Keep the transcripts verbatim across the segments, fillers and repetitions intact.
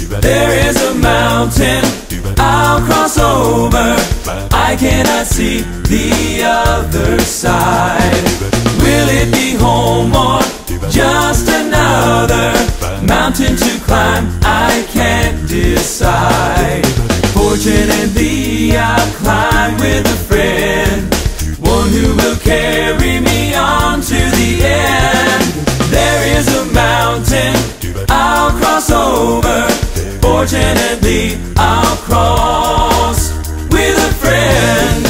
There is a mountain I'll cross over. I cannot see the other side. Will it be home or just another mountain to climb? I can't decide. Fortunately, I'll climb with a friend, one who will carry me on to the end. There is a mountain I'll cross over. Fortunately, I'll cross with a friend.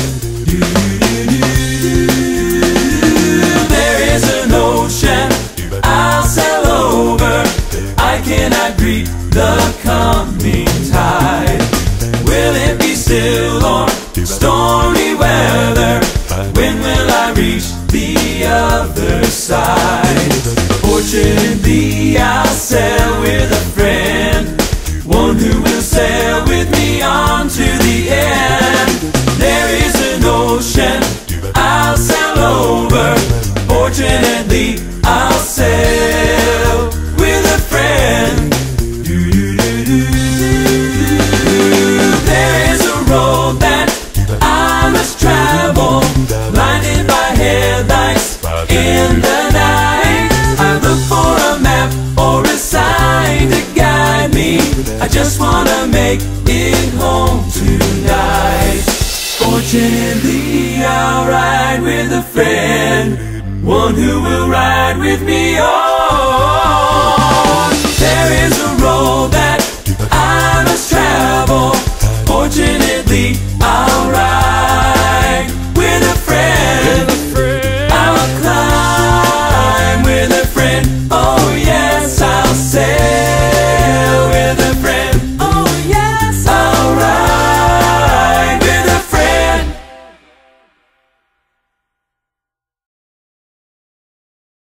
There is an ocean I'll sail over. I cannot greet the coming tide. Will it be still or stormy weather? When will I reach the other side? Fortunately, I'll sail with a friend, one who will sail with me on to the end. There is an ocean I'll sail over. Fortunately, I'll sail with a friend. There is a road that I must travel, blinded by headlights in the night. I look for a map or a sign to guide me. I just wanna make it home tonight. Fortunately, I'll ride with a friend, one who will ride with me all